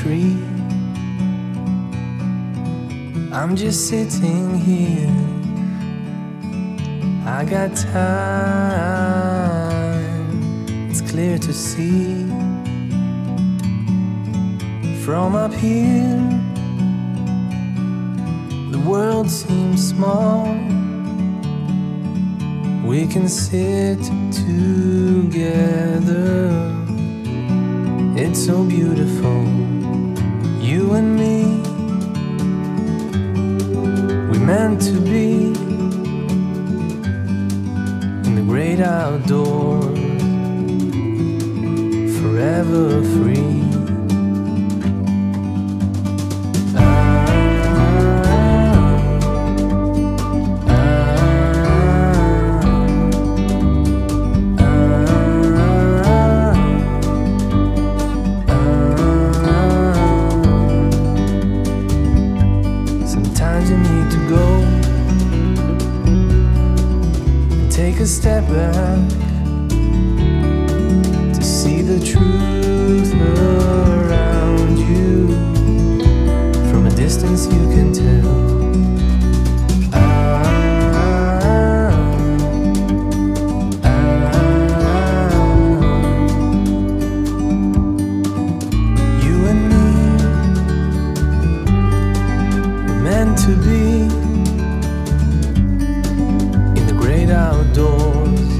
tree. I'm just sitting here. I got time, it's clear to see. From up here, the world seems small. We can sit together. It's so beautiful, you and me. We meant to be in the great outdoors, forever free. Sometimes you need to go and take a step back to see the truth around you. From a distance you can tell. You and me were meant to be in the great outdoors,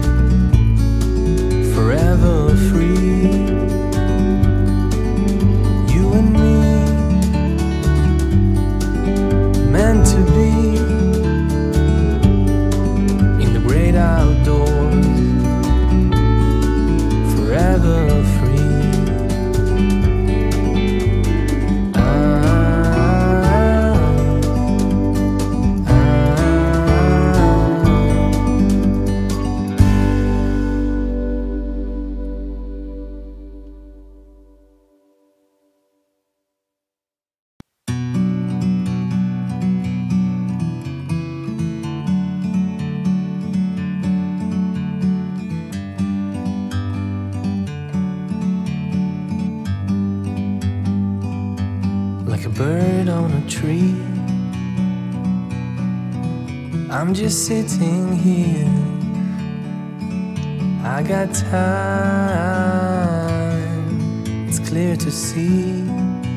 forever free. You and me, meant to be in the great outdoors, forever free. Like a bird on a tree, I'm just sitting here. I got time, it's clear to see.